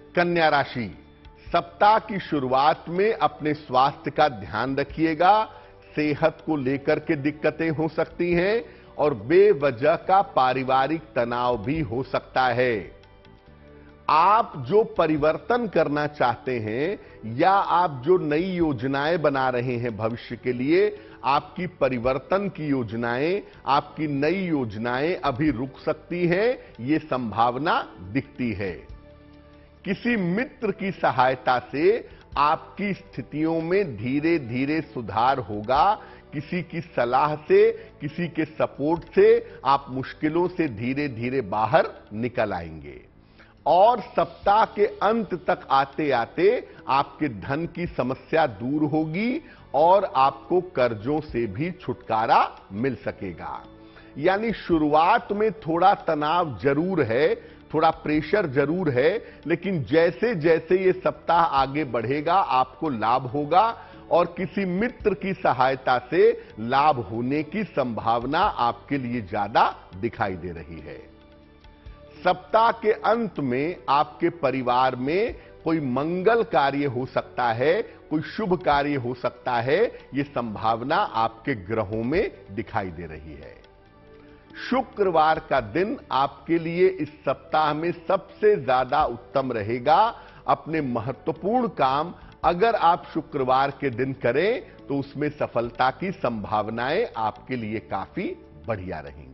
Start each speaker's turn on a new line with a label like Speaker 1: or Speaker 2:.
Speaker 1: कन्या राशि, सप्ताह की शुरुआत में अपने स्वास्थ्य का ध्यान रखिएगा। सेहत को लेकर के दिक्कतें हो सकती हैं और बेवजह का पारिवारिक तनाव भी हो सकता है। आप जो परिवर्तन करना चाहते हैं या आप जो नई योजनाएं बना रहे हैं भविष्य के लिए, आपकी परिवर्तन की योजनाएं, आपकी नई योजनाएं अभी रुक सकती हैं, ये संभावना दिखती है। किसी मित्र की सहायता से आपकी स्थितियों में धीरे धीरे सुधार होगा। किसी की सलाह से, किसी के सपोर्ट से आप मुश्किलों से धीरे धीरे बाहर निकल आएंगे और सप्ताह के अंत तक आते आते आपके धन की समस्या दूर होगी और आपको कर्जों से भी छुटकारा मिल सकेगा। यानी शुरुआत में थोड़ा तनाव जरूर है, थोड़ा प्रेशर जरूर है, लेकिन जैसे जैसे ये सप्ताह आगे बढ़ेगा आपको लाभ होगा और किसी मित्र की सहायता से लाभ होने की संभावना आपके लिए ज्यादा दिखाई दे रही है। सप्ताह के अंत में आपके परिवार में कोई मंगल कार्य हो सकता है, कोई शुभ कार्य हो सकता है, यह संभावना आपके ग्रहों में दिखाई दे रही है। शुक्रवार का दिन आपके लिए इस सप्ताह में सबसे ज्यादा उत्तम रहेगा। अपने महत्वपूर्ण काम अगर आप शुक्रवार के दिन करें तो उसमें सफलता की संभावनाएं आपके लिए काफी बढ़िया रहेंगी।